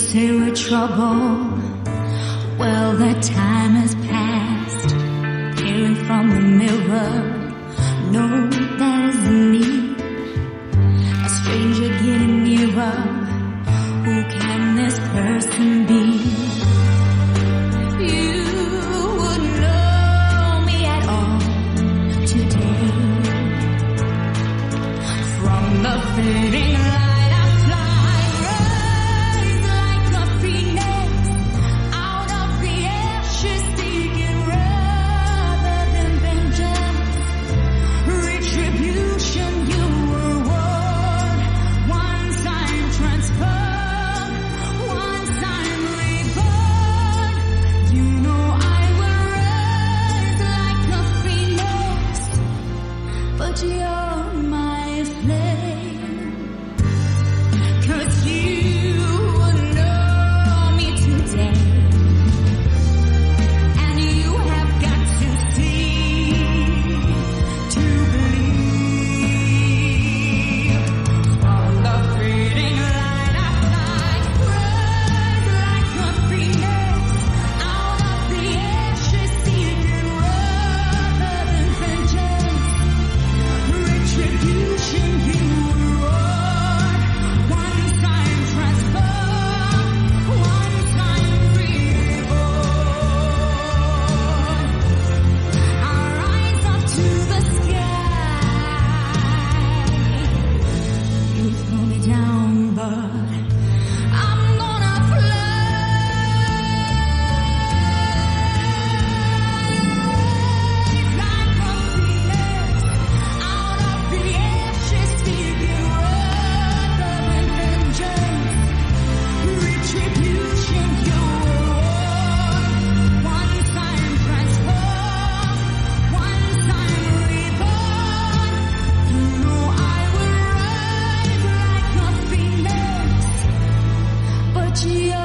say we're trouble. Well, that time has passed. Peering from the mirror, no, that isn't me. A stranger getting nearer. Who can this person be? You wouldn't know me at all today. From the fading light I fly, rise like a phoenix out of the ashes, seeking rather than vengeance. Retribution you reward. Once I'm transformed, once I'm reborn, you know I will rise like a phoenix, but you're my flame. 'Cause you would know me today, and you have got to see to believe. From the fading light I fly, rise like a phoenix out of the ashes, seeking rather than vengeance. Retribution you reward. Once I'm transformed, once I'm reborn, I rise up to the sky. You throw me down, but I'm gonna fly like a phoenix out of the ashes, seeking rather than vengeance. Retribution you reward. Once I'm transformed, once I'm reborn, you know I will rise like a phoenix, but you're